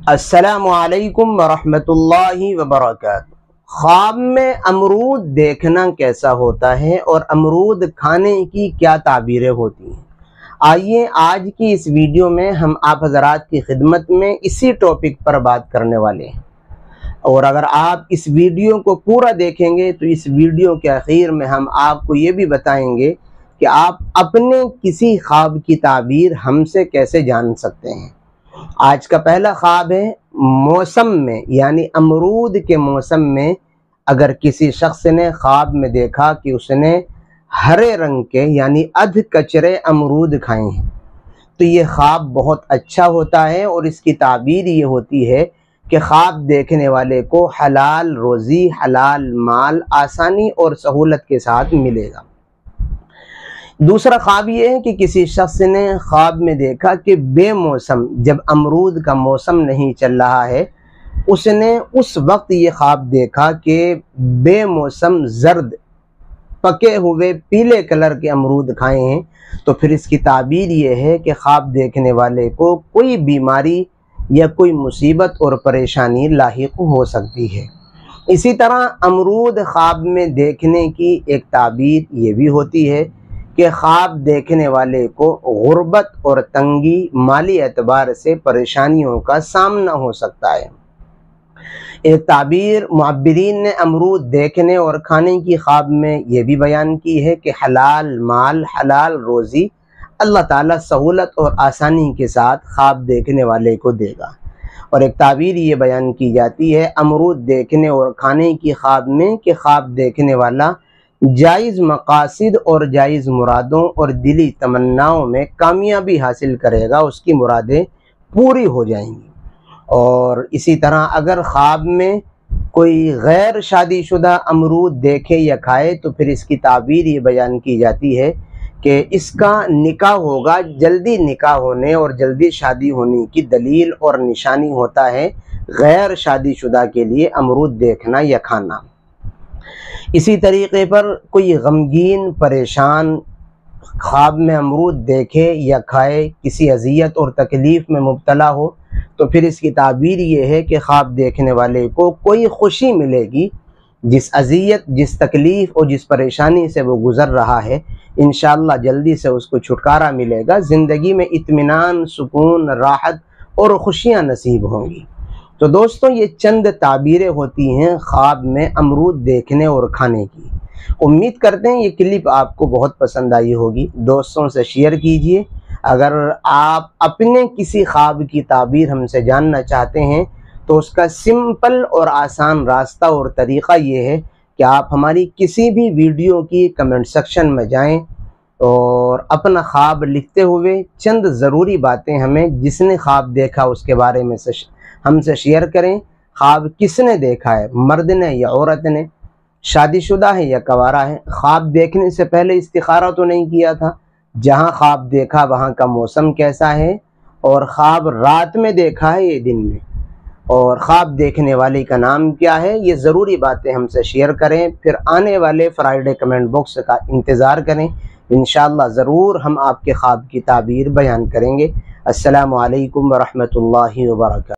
السلام علیکم ورحمۃ اللہ وبرکاتہ۔ خواب میں امرود دیکھنا کیسا ہوتا ہے اور امرود کھانے کی کیا تعبیریں ہوتی ہیں؟ آئیے آج کی اس ویڈیو میں ہم آپ حضرات کی خدمت میں اسی ٹاپک پر بات کرنے والے ہیں، اور اگر آپ اس ویڈیو کو پورا دیکھیں گے تو اس ویڈیو کے آخر میں ہم آپ کو یہ بھی بتائیں گے کہ آپ اپنے کسی خواب کی تعبیر ہم سے کیسے جان سکتے ہیں۔ آج کا پہلا خواب ہے، موسم میں یعنی امرود کے موسم میں اگر کسی شخص نے خواب میں دیکھا کہ اس نے ہرے رنگ کے یعنی ادھ کچرے امرود کھائے ہیں تو یہ خواب بہت اچھا ہوتا ہے، اور اس کی تعبیر یہ ہوتی ہے کہ خواب دیکھنے والے کو حلال روزی، حلال مال آسانی اور سہولت کے ساتھ ملے گا۔ دوسرا خواب یہ ہے کہ کسی شخص نے خواب میں دیکھا کہ بے موسم، جب امرود کا موسم نہیں چل رہا ہے، اس نے اس وقت یہ خواب دیکھا کہ بے موسم زرد پکے ہوئے پیلے کلر کے امرود کھائے ہیں، تو پھر اس کی تعبیر یہ ہے کہ خواب دیکھنے والے کو کوئی بیماری یا کوئی مصیبت اور پریشانی لاحق ہو سکتی ہے۔ اسی طرح امرود خواب میں دیکھنے کی ایک تعبیر یہ بھی ہوتی ہے کہ خواب دیکھنے والے کو غربت اور تنگی، مالی اعتبار سے پریشانیوں کا سامنا ہو سکتا ہے۔ ایک تعبیر معبرین نے امرود دیکھنے اور کھانے کی خواب میں یہ بھی بیان کی ہے کہ حلال مال، حلال روزی اللہ تعالیٰ سہولت اور آسانی کے ساتھ خواب دیکھنے والے کو دے گا۔ اور ایک تعبیر یہ بیان کی جاتی ہے امرود دیکھنے اور کھانے کی خواب میں کہ خواب دیکھنے والا جائز مقاصد اور جائز مرادوں اور دلی تمناؤں میں کامیابی حاصل کرے گا، اس کی مرادیں پوری ہو جائیں گی۔ اور اسی طرح اگر خواب میں کوئی غیر شادی شدہ امرود دیکھے یا کھائے تو پھر اس کی تعبیر یہ بیان کی جاتی ہے کہ اس کا نکاح ہوگا، جلدی نکاح ہونے اور جلدی شادی ہونے کی دلیل اور نشانی ہوتا ہے غیر شادی شدہ کے لیے امرود دیکھنا یا کھانا۔ اسی طریقے پر کوئی غمگین، پریشان خواب میں امرود دیکھے یا کھائے، کسی اذیت اور تکلیف میں مبتلا ہو تو پھر اس کی تعبیر یہ ہے کہ خواب دیکھنے والے کو کوئی خوشی ملے گی، جس اذیت، جس تکلیف اور جس پریشانی سے وہ گزر رہا ہے انشاءاللہ جلدی سے اس کو چھٹکارا ملے گا، زندگی میں اطمینان، سکون، راحت اور خوشیاں نصیب ہوں گی۔ تو دوستوں یہ چند تعبیریں ہوتی ہیں خواب میں امرود دیکھنے اور کھانے کی۔ امید کرتے ہیں یہ کلپ آپ کو بہت پسند آئی ہوگی، دوستوں سے شیئر کیجئے۔ اگر آپ اپنے کسی خواب کی تعبیر ہم سے جاننا چاہتے ہیں تو اس کا سمپل اور آسان راستہ اور طریقہ یہ ہے کہ آپ ہماری کسی بھی ویڈیو کی کمنٹ سیکشن میں جائیں اور اپنا خواب لکھتے ہوئے چند ضروری باتیں ہمیں جس نے خواب دیکھا اس کے بارے میں ہم سے شیئر کریں۔ خواب کس نے دیکھا ہے، مرد نے یا عورت نے، شادی شدہ ہے یا کنوارا ہے، خواب دیکھنے سے پہلے استخارہ تو نہیں کیا تھا، جہاں خواب دیکھا وہاں کا موسم کیسا ہے، اور خواب رات میں دیکھا ہے یا دن میں، اور خواب دیکھنے والے کا نام کیا ہے، یہ ضروری باتیں ہم سے شیئر کریں۔ پھر آنے والے فرائیڈے کمنٹ باکس کا انتظار کریں، انشاءاللہ ضرور ہم آپ کے خواب کی تعبیر بیان کریں گے۔ السلام علیکم ورحمۃ اللہ وبرکاتہ۔